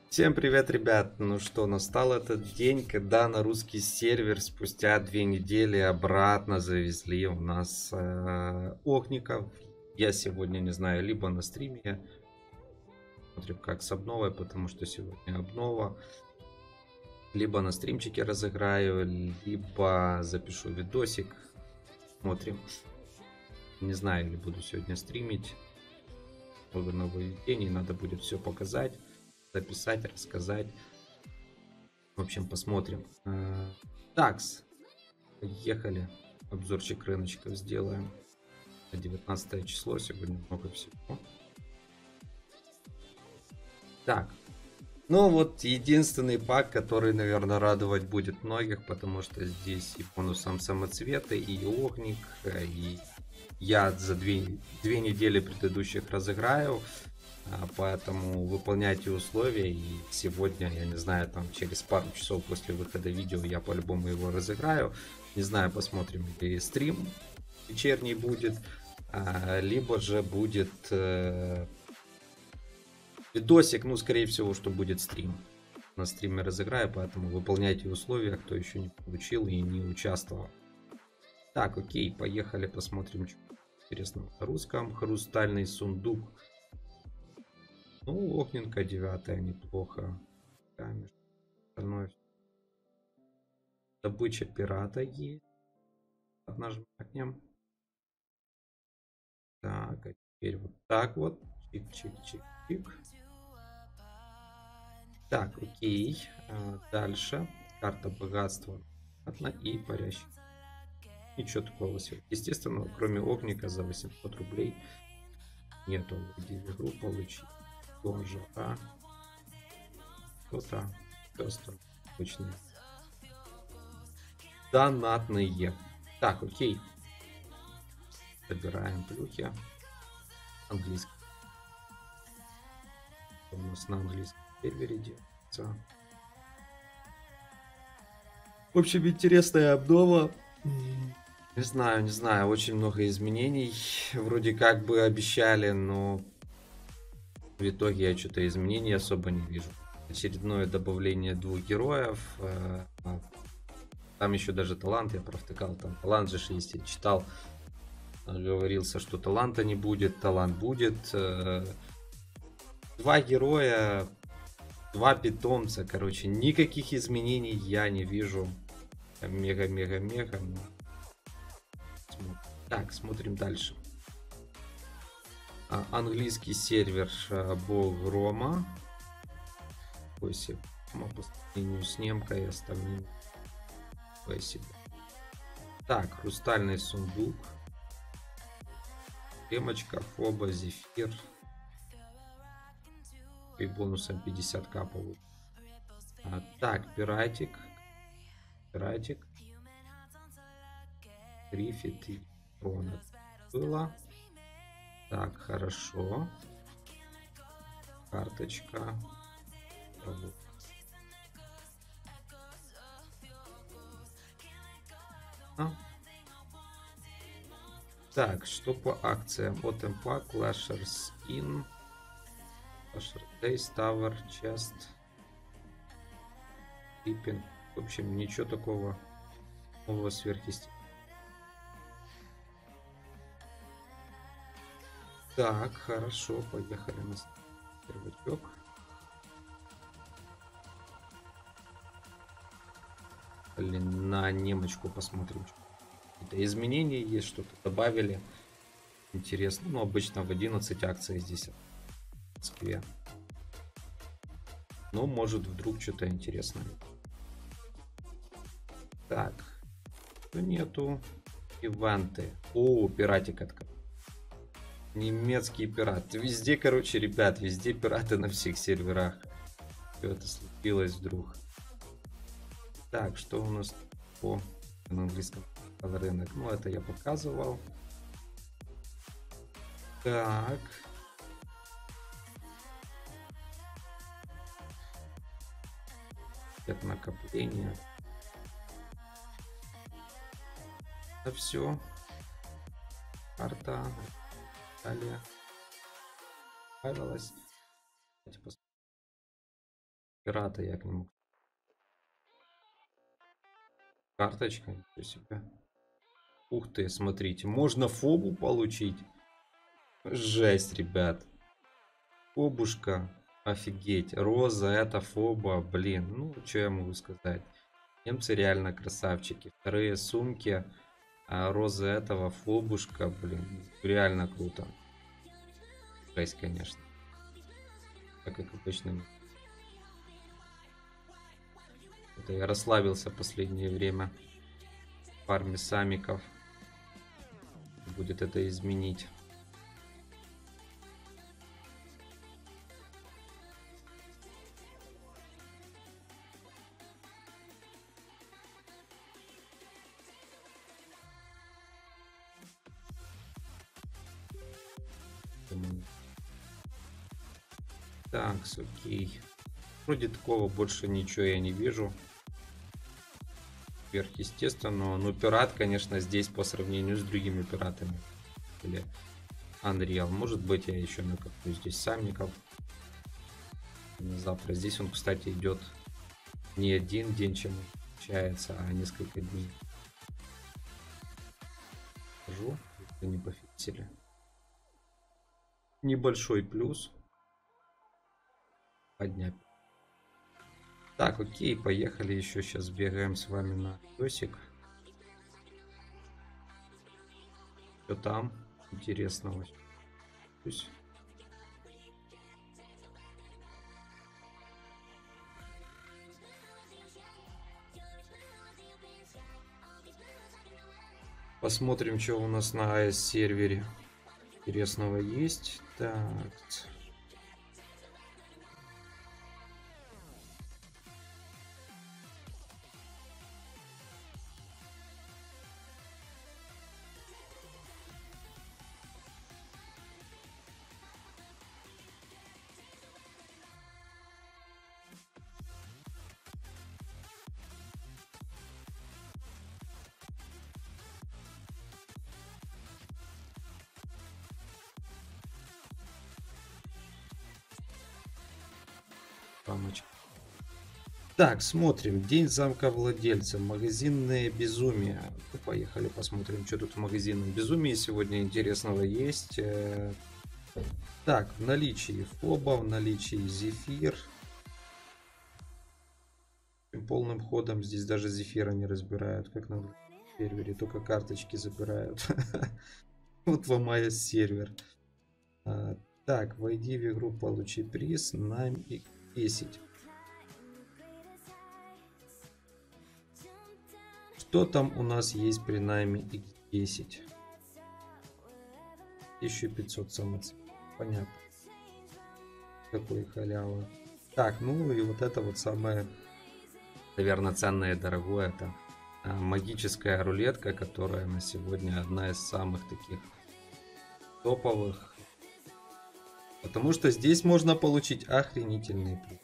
Всем привет, ребят! Ну что, настал этот день, когда на русский сервер спустя 2 недели обратно завезли у нас охников. Я сегодня, не знаю, либо на стриме, смотрим как с обновой, потому что сегодня обнова, либо на стримчике разыграю, либо запишу видосик, смотрим. Не знаю, или буду сегодня стримить. Много нововведений, надо будет все показать, записать, рассказать. В общем, посмотрим. Такс. Поехали. Обзорчик рыночков сделаем. 19 число. Сегодня много всего. Так. Ну вот единственный пак, который, наверное, радовать будет многих, потому что здесь и бонусом самоцветы, и огник, и я за две недели предыдущих разыграю. Поэтому выполняйте условия, и сегодня, я не знаю, там через пару часов после выхода видео я по-любому его разыграю. Не знаю, посмотрим, или стрим вечерний будет, либо же будет видосик, ну, скорее всего, что будет стрим. На стриме разыграю, поэтому выполняйте условия, кто еще не получил и не участвовал. Так, окей, поехали, посмотрим, что интересного на русском. Хрустальный сундук. Ну, огненка 9 неплохо. Камеш. Остальное. Добыча пирата есть. Нажмем. Так, а теперь вот так вот. Чик-чик-чик-чик. Так, окей. Дальше. Карта богатства. И парящий. Ничего такого сверхъестественного, кроме огника за 800 рублей. Нету. Где в игру получить. Тоже. Кто-то. Просто обычные. Донатные. Так, окей. Собираем плюхи. Английский. У нас на английском сервере делается. В общем, интересная обнова. Не знаю, не знаю. Очень много изменений. Вроде как бы обещали, но в итоге я что-то изменений особо не вижу. Очередное добавление 2 героев. Там еще даже талант я провтыкал. Там талант же есть, я читал. Говорился, что таланта не будет, талант будет. 2 героя, 2 питомца, короче, никаких изменений я не вижу. Мега-мега-мега. Так, смотрим дальше. Английский сервер Бог Грома. Спасибо. По сравнению с немкой и остальным. Спасибо. Так, хрустальный сундук. Темочка, Фоба, Зефир. И бонусом 50к получит. Так, пиратик. Пиратик. Трифит и Трона было. Так, хорошо. Карточка. Так, что по акциям? От Эмпа, Clasher Skin, Clasher Days, Tower, Chest, Типпинг. В общем, ничего такого нового сверхъестественного. Так, хорошо, поехали на сервачок. Блин, на немочку посмотрим. Какие-то изменения есть, что-то добавили. Интересно. Ну, обычно в 11 акций здесь в Москве. Но может вдруг что-то интересное. Так. Нету. Ивенты. О, пиратик открыл. Немецкий пират. Везде, короче, ребят, везде пираты на всех серверах. Все это слепилось вдруг. Так, что у нас по на английском рынок? Ну, это я показывал. Так. Это накопление. Это все. Карта. Далее. Понравилось. Давайте посмотрим. Пирата я к нему. Карточка, ничего себе. Ух ты, смотрите, можно фобу получить. Жесть, ребят. Фобушка, офигеть. Роза, это фоба, блин. Ну, что я могу сказать. Немцы реально красавчики. Вторые сумки. А роза этого, фобушка, блин. Реально круто. Жесть, конечно. Так как обычно. Это я расслабился последнее время. В фарме самиков. Будет это изменить. Так, окей. Вроде такого больше ничего я не вижу. Сверхъестественного. Но пират, конечно, здесь по сравнению с другими пиратами. Или Unreal. Может быть, я еще накоплю здесь самников. На завтра. Здесь он, кстати, идет не один день, чем получается, а несколько дней. Скажу, если не пофиксили. Небольшой плюс. Поднять. Так, окей, поехали еще сейчас бегаем с вами на видосик. Что там интересного? Посмотрим, что у нас на AES сервере интересного есть. Так. Так, смотрим. День замка владельца. Магазинное безумие. Поехали посмотрим, что тут в магазинном безумии сегодня интересного есть. Так, в наличии фоба, в наличии зефир. Полным ходом здесь даже зефира не разбирают, как на сервере, только карточки забирают. Вот вам AES сервер. Так, войди в игру, получи приз на 10. Что там у нас есть при найме X10? 1500 самоцветов. Понятно. Какой халява. Так, ну и вот это вот самое, наверное, ценное и дорогое. Это магическая рулетка, которая на сегодня одна из самых таких топовых. Потому что здесь можно получить охренительный приз.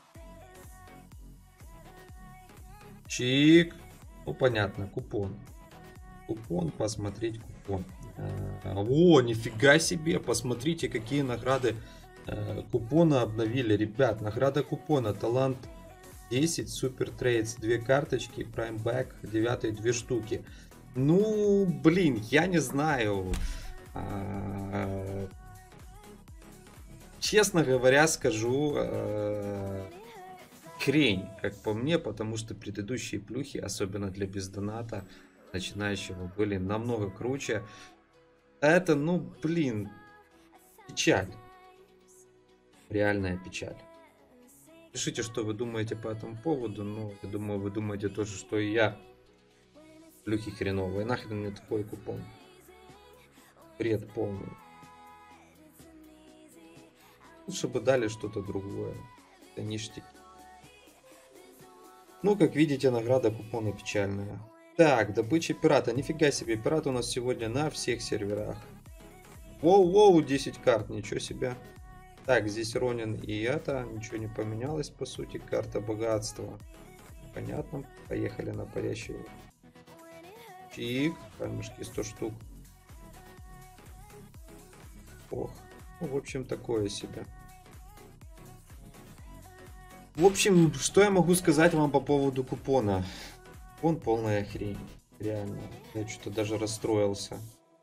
Чик. Ну, понятно, купон. Купон, посмотреть купон. О, нифига себе, посмотрите, какие награды купона обновили. Ребят, награда купона, талант 10, супер трейдс, 2 карточки, Prime Back, 9 2 штуки. Ну, блин, я не знаю. Честно говоря, скажу, хрень, как по мне, потому что предыдущие плюхи, особенно для бездоната начинающего, были намного круче. Это, ну, блин, печаль. Реальная печаль. Пишите, что вы думаете по этому поводу. Ну, я думаю, вы думаете то же, что и я. Плюхи хреновые. Нахрен мне такой купон? Бред полный. Лучше бы дали что-то другое. Это ништяк. Ну, как видите, награда купона печальная. Так, добыча пирата. Нифига себе, пират у нас сегодня на всех серверах. Воу-воу, 10 карт, ничего себе. Так, здесь Ронин и это. Ничего не поменялось, по сути. Карта богатства. Понятно. Поехали на парящую. Чик. Камешки 100 штук. Ох. Ну, в общем, такое себе. В общем, что я могу сказать вам по поводу купона? Купон полная хрень. Реально. Я что-то даже расстроился.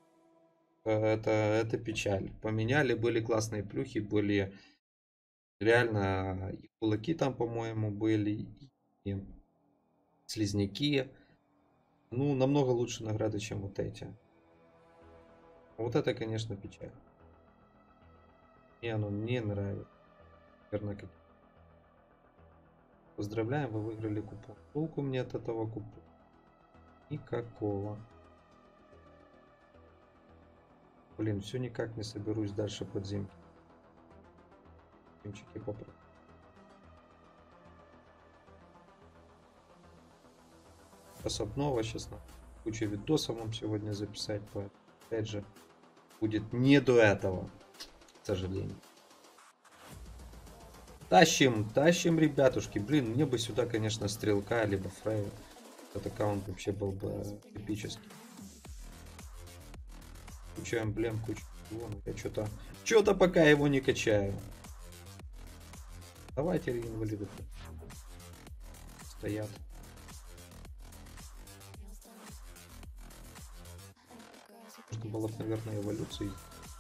Это печаль. Поменяли, были классные плюхи, были реально и кулаки там, по-моему, были, и слизняки. Ну, намного лучше награды, чем вот эти. Вот это, конечно, печаль. Мне оно не нравится. Наверное, как... Поздравляем, вы выиграли купон. Толку мне от этого купона? Никакого. Блин, все никак не соберусь дальше подземки. Подземчики попробую. Сейчас обнова, сейчас надо кучу видосов вам сегодня записать. Опять же, будет не до этого, к сожалению. Тащим, ребятушки. Блин, мне бы сюда, конечно, стрелка, либо фрейя. Этот аккаунт вообще был бы эпический. Куча эмблем, куча всего. Я что-то пока его не качаю. Давайте инвалиды стоят. Можно было бы, наверное, эволюции.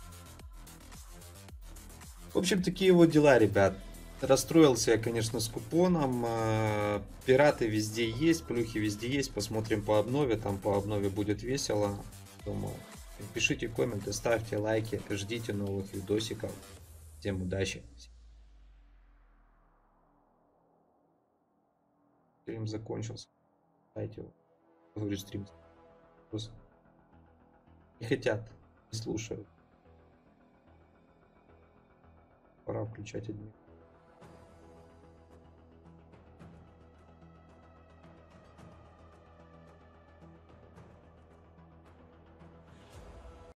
В общем, такие вот дела, ребят. Расстроился я, конечно, с купоном. Пираты везде есть, плюхи везде есть. Посмотрим по обнове. Там по обнове будет весело. Думаю. Пишите комменты, ставьте лайки. Ждите новых видосиков. Всем удачи. Стрим закончился. Дайте его. Говорю, стрим. Не хотят. Не слушают. Пора включать админ.